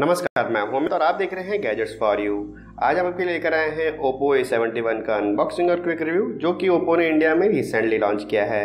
नमस्कार, मैं हूं अमित और आप देख रहे हैं गैजेट्स फॉर यू। आज हम आपके लिए लेकर आए हैं Oppo A71 का अनबॉक्सिंग और क्विक रिव्यू, जो कि Oppo ने इंडिया में रिसेंटली लॉन्च किया है।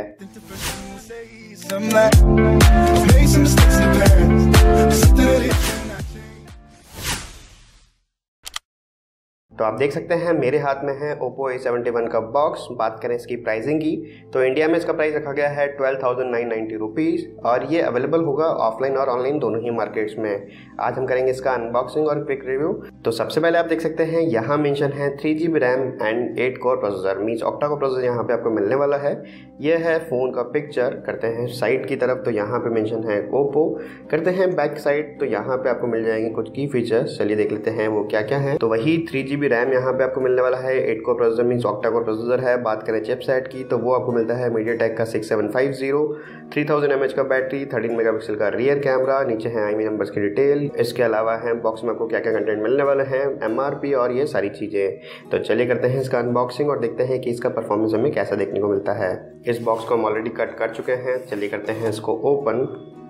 तो आप देख सकते हैं मेरे हाथ में है Oppo A71 का बॉक्स। बात करें इसकी प्राइसिंग की तो इंडिया में इसका प्राइस रखा गया है 12,990 रुपीज़ और ये अवेलेबल होगा ऑफलाइन और ऑनलाइन दोनों ही मार्केट्स में। आज हम करेंगे इसका अनबॉक्सिंग और क्विक रिव्यू। तो सबसे पहले आप देख सकते हैं यहाँ मेंशन है 3GB RAM and 8 core processor, means octa core processor यहाँ पे आपको मिलने वाला है। यह है फ़ोन का पिक्चर। करते हैं साइड की तरफ तो यहाँ पे मेंशन है Oppo। करते हैं बैक साइड तो यहाँ पे आपको मिल जाएंगे कुछ की फीचर्स। चलिए देख लेते हैं वो क्या क्या है। तो वही 3GB रैम यहाँ पे आपको मिलने वाला है, 8 core processor means octa core processor है। बात करें चिपसेट की तो वो आपको मिलता है MediaTek का 6750, 3000 mAh का बैटरी, 13 मेगापिक्सल का रियर कैमरा। नीचे है IMEI नंबर्स की डिटेल। इसके अलावा है बॉक्स में आपको क्या क्या कंटेंट मिलने वाले हैं, MRP और ये सारी चीज़ें। तो चलिए करते हैं इसका अनबॉक्सिंग और देखते हैं कि इसका परफॉर्मेंस हमें कैसा देखने को मिलता है। इस बॉक्स को हम ऑलरेडी कट कर चुके हैं। चलिए करते हैं इसको ओपन।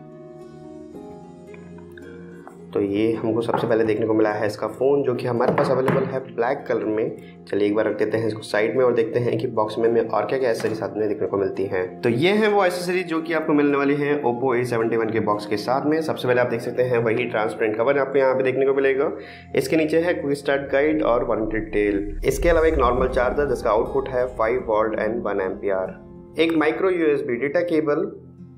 तो ये हमको सबसे पहले देखने को मिला है इसका फ़ोन, जो कि हमारे पास अवेलेबल है ब्लैक कलर में। चलिए एक बार रख देते हैं इसको साइड में और देखते हैं कि बॉक्स में और क्या क्या एसेसरी साथ में देखने को मिलती हैं। तो ये है वो एसेसरी जो कि आपको मिलने वाली है Oppo A71 के बॉक्स के साथ में। सबसे पहले आप देख सकते हैं वही ट्रांसपेरेंट कवर आपको यहाँ पे देखने को मिलेगा। इसके नीचे है क्विक स्टार्ट गाइड और वारंटी डिटेल। इसके अलावा एक नॉर्मल चार्जर जिसका आउटपुट है 5 वोल्ट एंड 1 एम्पियर, एक माइक्रो USB डेटा केबल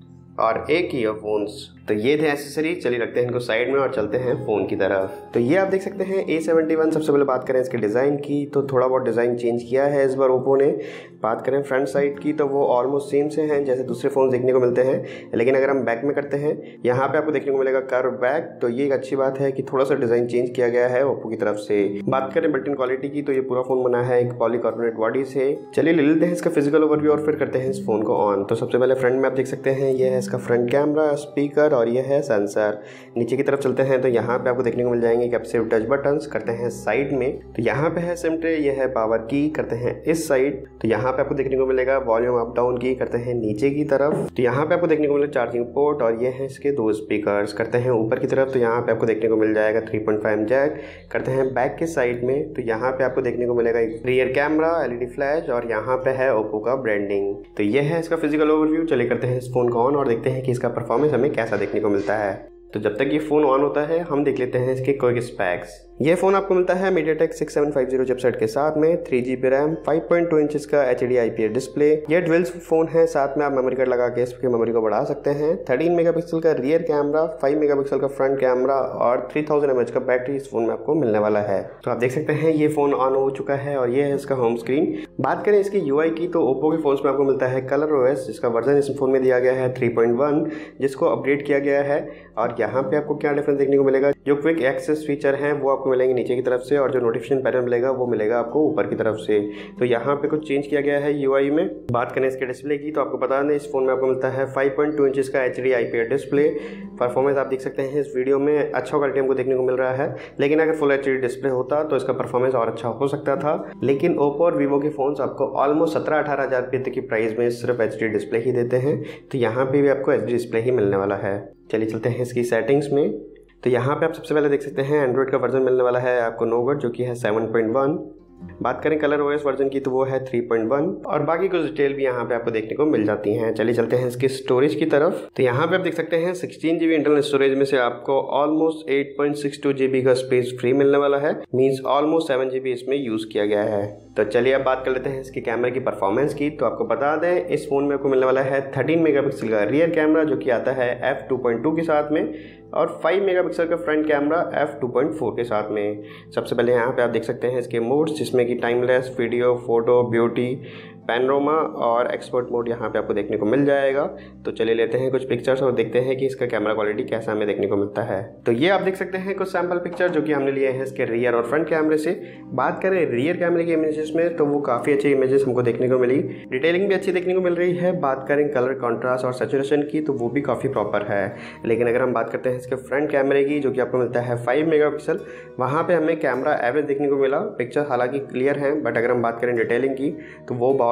और एक ईयरफोन्स। तो ये थे एसेसरी। चलिए रखते हैं इनको साइड में और चलते हैं फ़ोन की तरफ। तो ये आप देख सकते हैं A71। सबसे पहले बात करें इसके डिज़ाइन की तो थोड़ा बहुत डिज़ाइन चेंज किया है इस बार Oppo ने। बात करें फ्रंट साइड की तो वो ऑलमोस्ट सेम से हैं जैसे दूसरे फ़ोन देखने को मिलते हैं, लेकिन अगर हम बैक में करते हैं यहाँ पे आपको देखने को मिलेगा कर्व बैक। तो ये एक अच्छी बात है कि थोड़ा सा डिज़ाइन चेंज किया गया है Oppo की तरफ से। बात करें बिल्ट इन क्वालिटी की तो ये पूरा फ़ोन बना है एक पॉलीकार्बोनेट बॉडी से। चलिए ले लेते हैं इसका फिजिकल ओवरव्यू और फिर करते हैं इस फ़ोन को ऑन। तो सबसे पहले फ्रंट में आप देख सकते हैं ये है इसका फ्रंट कैमरा, स्पीकर और ये है सेंसर। नीचे की तरफ चलते हैं तो यहाँ पे आपको देखने को मिल जाएंगे कैप्सिव टच बटन्स। करते हैं साइड में तो यहाँ पे है सिम ट्रे, ये है पावर की। करते हैं इस साइड तो यहाँ पे आपको देखने को मिलेगा वॉल्यूम अप डाउन की। करते हैं नीचे की तरफ तो यहाँ पे आपको देखने को मिलेगा चार्जिंग पोर्ट और ये है इसके 2 स्पीकर्स। करते हैं ऊपर की तरफ तो यहाँ पे आपको देखने को मिल जाएगा 3.5 जैक। करते हैं बैक के साइड में तो यहाँ पे आपको देखने को मिलेगा एक रियर कैमरा, LED फ्लैश और यहाँ पे है Oppo का ब्रांडिंग। तो ये है इसका फिजिकल ओवरव्यू। चलिए करते हैं इस फोन को ऑन और देखते हैं कि इसका परफॉर्मेंस हमें कैसा देखने को मिलता है। तो जब तक ये फ़ोन ऑन होता है हम देख लेते हैं इसके क्विक स्पेक्स। ये फ़ोन आपको मिलता है MediaTek 6750 चिपसेट के साथ में, 3GB रैम, 5.2 इंचेस का HD IPS डिस्प्ले। ये डुअल फ़ोन है, साथ में आप मेमोरी कार्ड लगा के इसकी मेमोरी को बढ़ा सकते हैं। 13 मेगापिक्सल का रियर कैमरा, 5 मेगापिक्सल का फ्रंट कैमरा और 3000 mAh का बैटरी इस फोन में आपको मिलने वाला है। तो आप देख सकते हैं ये फ़ोन ऑन हो चुका है और ये है इसका होम स्क्रीन। बात करें इसकी UI की तो Oppo के फ़ोन्स में आपको मिलता है ColorOS, जिसका वर्जन इस फोन में दिया गया है 3.1, जिसको अपडेट किया गया है। और यहाँ पे आपको क्या डिफरेंस देखने को मिलेगा, जो क्विक एक्सेस फीचर हैं वो आपको मिलेंगे नीचे की तरफ से और जो नोटिफिकेशन पैनल मिलेगा वो मिलेगा आपको ऊपर की तरफ से। तो यहाँ पे कुछ चेंज किया गया है UI में। बात करें इसके डिस्प्ले की तो आपको बता दें इस फोन में आपको मिलता है 5.2 इंचेस का HD IPS डिस्प्ले। परफॉर्मेंस आप देख सकते हैं इस वीडियो में अच्छा क्वालिटी हमको देखने को मिल रहा है, लेकिन अगर फुल HD डिस्प्ले होता तो इसका परफॉर्मेंस और अच्छा हो सकता था। लेकिन Oppo और Vivo के फोन्स आपको ऑलमोस्ट 17-18 हज़ार रुपये तक की प्राइस में सिर्फ HD डिस्प्ले ही देते हैं, तो यहाँ पे भी आपको HD डिस्प्ले ही मिलने वाला है। चलिए चलते हैं इसकी सेटिंग्स में। तो यहाँ पे आप सबसे पहले देख सकते हैं एंड्रॉइड का वर्जन मिलने वाला है आपको Nougat, जो कि है 7.1। बात करें ColorOS वर्जन की तो वो है 3.1 और बाकी कुछ डिटेल भी यहाँ पे आपको देखने को मिल जाती हैं। चलिए चलते हैं इसकी स्टोरेज की तरफ। तो यहाँ पे आप देख सकते हैं 16GB इंटरनल स्टोरेज में से आपको ऑलमोस्ट 8.62 GB का स्पेस फ्री मिलने वाला है, मींस ऑलमोस्ट 7 GB इसमें यूज़ किया गया है। तो चलिए अब बात कर लेते हैं इसकी कैमरे की परफॉर्मेंस की। तो आपको बता दें इस फोन में आपको मिलने वाला है 13 मेगापिक्सल का रियर कैमरा, जो कि आता है f2.2 के साथ में, और 5 मेगापिक्सल का फ्रंट कैमरा f2.4 के साथ में। सबसे पहले यहाँ पे आप देख सकते हैं इसके मोड्स, जिसमें कि timeless, video, photo, beauty, panorama और एक्सपर्ट मोड यहाँ पे आपको देखने को मिल जाएगा। तो चलिए लेते हैं कुछ पिक्चर्स और देखते हैं कि इसका कैमरा क्वालिटी कैसा हमें देखने को मिलता है। तो ये आप देख सकते हैं कुछ सैम्पल पिक्चर जो कि हमने लिए हैं इसके रियर और फ्रंट कैमरे से। बात करें रियर कैमरे के इमेजेस में तो वो काफ़ी अच्छी इमेजेस हमको देखने को मिली, डिटेलिंग भी अच्छी देखने को मिल रही है। बात करें कलर कॉन्ट्रास्ट और सैचुरेशन की तो वो भी काफ़ी प्रॉपर है। लेकिन अगर हम बात करते हैं इसके फ्रंट कैमरे की, जो कि आपको मिलता है 5 मेगापिक्सल, वहाँ पे हमें कैमरा एवरेज देखने को मिला। पिक्चर हालांकि क्लियर है, बट अगर हम बात करें डिटेलिंग की तो वो बहुत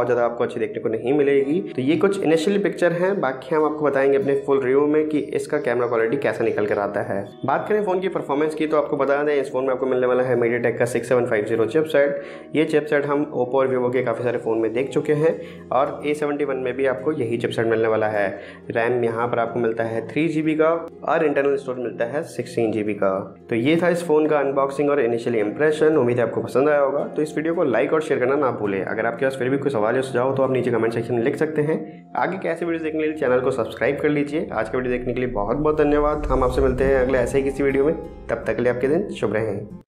बहुत ज़्यादा आपको अच्छी देखने को नहीं मिलेगी। तो ये कुछ इनिशियली पिक्चर हैं, बाकी हम आपको बताएंगे अपने फुल रिव्यू में कि इसका कैमरा क्वालिटी कैसा निकल कर आता है। बात करें फ़ोन की परफॉर्मेंस की तो आपको बता दें इस फोन में आपको मिलने वाला है MediaTek का 6750 चिपसेट। ये चिपसेट हम ओप्पो और वीवो के काफ़ी सारे फ़ोन में देख चुके हैं और A71 में भी आपको यही चिपसेट मिलने वाला है। रैम यहाँ पर आपको मिलता है 3 GB का और इंटरनल स्टोरेज मिलता है 16 GB का। तो ये था इस फोन का अनबॉक्सिंग और इनिशियली इंप्रेशन। उम्मीद है आपको पसंद आया होगा। तो इस वीडियो को लाइक और शेयर करना ना भूलें। अगर आपके पास फिर भी कोई सवाल या सुझाव तो आप नीचे कमेंट सेक्शन में लिख सकते हैं। आगे के ऐसे वीडियो देखने के लिए चैनल को सब्सक्राइब कर लीजिए। आज का वीडियो देखने के लिए बहुत बहुत धन्यवाद। हम आपसे मिलते हैं अगले ऐसे ही किसी वीडियो में। तब तक के लिए आपके दिन शुभ रहें।